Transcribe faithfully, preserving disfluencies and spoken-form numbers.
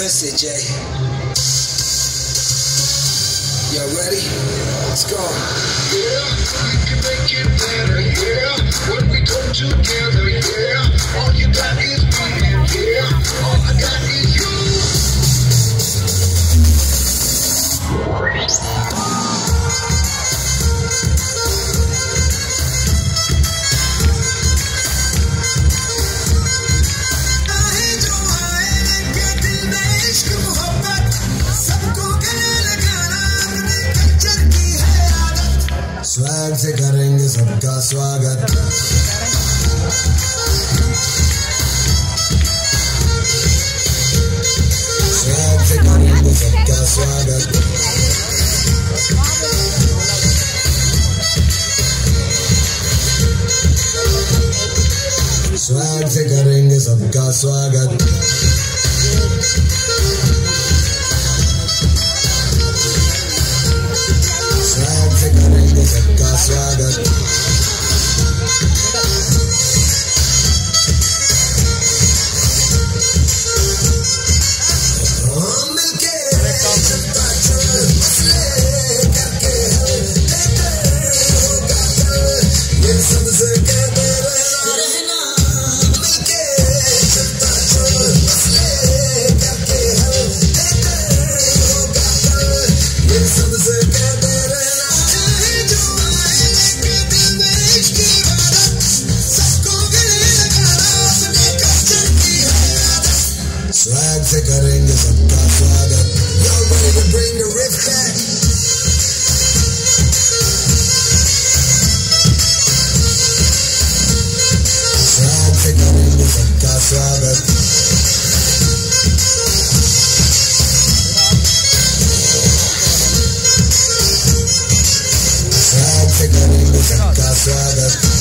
miss it, Jay. Y'all ready? Let's go. Yeah, we can make it better, yeah. When we come together, yeah. All you got is me, yeah. All I got is you. Swag से करेंगे सबका स्वागत। Swag से करेंगे सबका स्वागत। Swag से करेंगे सबका स्वागत। स्वैग से करेंगे सबका स्वागत। मिलके चलता चल मसले करके होगा कल, ये सबसे कहते रहना। मिलके चलता चल मसले करके होगा कल, ये सबसे कहते रहना। Swag से करेंगे सबका स्वागत। Y'all ready to bring the riff back? Swag से करेंगे सबका स्वागत। Swag से करेंगे सबका स्वागत।